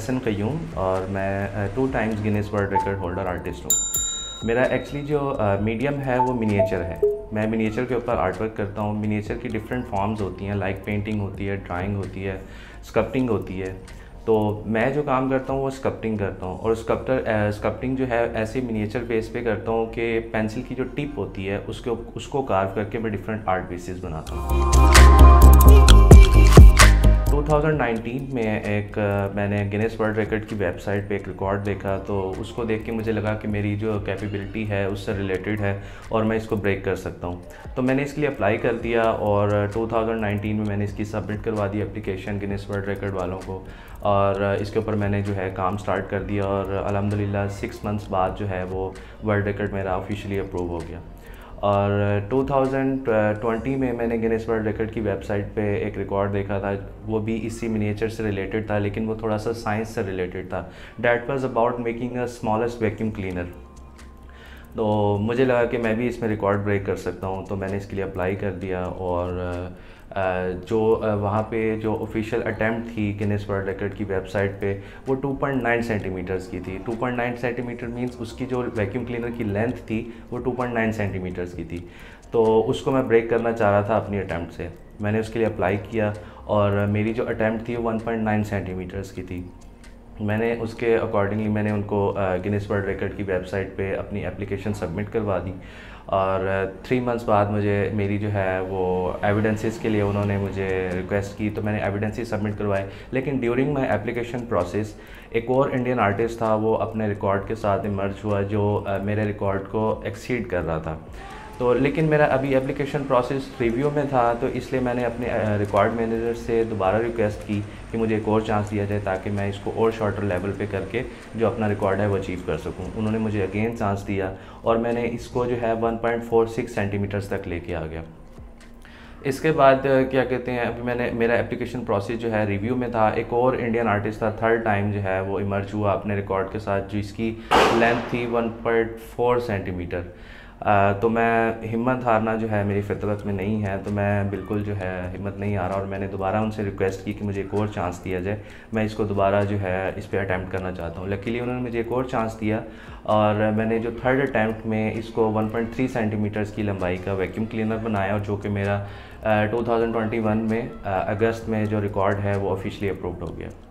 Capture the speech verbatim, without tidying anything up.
एहसन क़य्यूम और मैं two times Guinness world record holder artist हूँ। मेरा एक्चुअली जो मीडियम है वो मिनिएचर है। मैं मिनिएचर के ऊपर आर्ट वर्क करता हूँ। मिनिएचर की डिफरेंट फॉर्म्स होती हैं, लाइक पेंटिंग होती है, ड्राइंग होती है, स्कल्पटिंग होती है। तो मैं जो काम करता हूँ वो स्कल्पटिंग करता हूँ, और स्कल्पटर स्कल्पटिंग जो है ऐसे मिनिएचर बेस पे करता हूँ कि पेंसिल की जो टिप होती है उसके उसको कार्व करके मैं डिफरेंट आर्ट पीसेस बनाता हूँ। टू थाउजेंड नाइनटीन में एक मैंने गिनीज वर्ल्ड रिकॉर्ड की वेबसाइट पे एक रिकॉर्ड देखा, तो उसको देख के मुझे लगा कि मेरी जो कैपेबिलिटी है उससे रिलेटेड है और मैं इसको ब्रेक कर सकता हूँ। तो मैंने इसके लिए अप्लाई कर दिया और टू थाउजेंड नाइनटीन में मैंने इसकी सबमिट करवा दी एप्लीकेशन गिनीज वर्ल्ड रिकॉर्ड वालों को, और इसके ऊपर मैंने जो है काम स्टार्ट कर दिया और अल्हम्दुलिल्लाह सिक्स मंथ्स बाद जो है वो वर्ल्ड रिकॉर्ड मेरा ऑफिशियली अप्रूव हो गया। और टू थाउजेंड ट्वेंटी में मैंने गिनीज वर्ल्ड रिकॉर्ड की वेबसाइट पे एक रिकॉर्ड देखा था, वो भी इसी मिनिएचर से रिलेटेड था, लेकिन वो थोड़ा सा साइंस से रिलेटेड था। That was about making a smallest vacuum cleaner. तो मुझे लगा कि मैं भी इसमें रिकॉर्ड ब्रेक कर सकता हूँ, तो मैंने इसके लिए अप्लाई कर दिया। और जो वहाँ पे जो ऑफिशियल अटैम्प्ट थी गिनीज वर्ल्ड रिकॉर्ड की वेबसाइट पे वो टू पॉइंट नाइन सेंटीमीटर्स की थी। Two point nine centimetre means उसकी जो वैक्यूम क्लीनर की लेंथ थी वो टू पॉइंट नाइन सेंटीमीटर्स की थी। तो उसको मैं ब्रेक करना चाह रहा था अपनी अटैम्प्ट से। मैंने उसके लिए अप्लाई किया और मेरी जो अटैम्प्ट थी वो वन पॉइंट नाइन सेंटीमीटर्स की थी। मैंने उसके अकॉर्डिंगली मैंने उनको गिनीज वर्ल्ड रिकॉर्ड की वेबसाइट पे अपनी एप्लीकेशन सबमिट करवा दी, और थ्री मंथ्स बाद मुझे मेरी जो है वो एविडेंसेस के लिए उन्होंने मुझे रिक्वेस्ट की, तो मैंने एविडेंसेस सबमिट करवाए। लेकिन ड्यूरिंग माय एप्लीकेशन प्रोसेस एक और इंडियन आर्टिस्ट था, वो अपने रिकॉर्ड के साथ इमर्ज हुआ जो मेरे रिकॉर्ड को एक्सीड कर रहा था। तो लेकिन मेरा अभी एप्लीकेशन प्रोसेस रिव्यू में था, तो इसलिए मैंने अपने रिकॉर्ड मैनेजर से दोबारा रिक्वेस्ट की कि मुझे एक और चांस दिया जाए ताकि मैं इसको और शॉर्टर लेवल पे करके जो अपना रिकॉर्ड है वो अचीव कर सकूं। उन्होंने मुझे अगेन चांस दिया और मैंने इसको जो है one point four six centimetres तक लेके आ गया। इसके बाद क्या कहते हैं, अभी मैंने मेरा एप्लीकेशन प्रोसेस जो है रिव्यू में था। एक और इंडियन आर्टिस्ट था, थर्ड टाइम जो है वो इमर्ज हुआ अपने रिकॉर्ड के साथ, जिसकी लेंथ थी वन पॉइंट फोर सेंटीमीटर। आ, तो मैं हिम्मत हारना जो है मेरी फितरत में नहीं है, तो मैं बिल्कुल जो है हिम्मत नहीं हारा और मैंने दोबारा उनसे रिक्वेस्ट की कि मुझे एक और चांस दिया जाए, मैं इसको दोबारा जो है इस पर अटैम्प्ट करना चाहता हूँ। लकीली उन्होंने मुझे एक और चांस दिया और मैंने जो थर्ड अटैम्प्ट में इसको वन पॉइंट थ्री सेंटीमीटर्स की लंबाई का वैक्यूम क्लीनर बनाया, और जो कि मेरा टू थाउजेंड ट्वेंटी वन में अगस्त में जो रिकॉर्ड है वो ऑफिशियली अप्रूव्ड हो गया।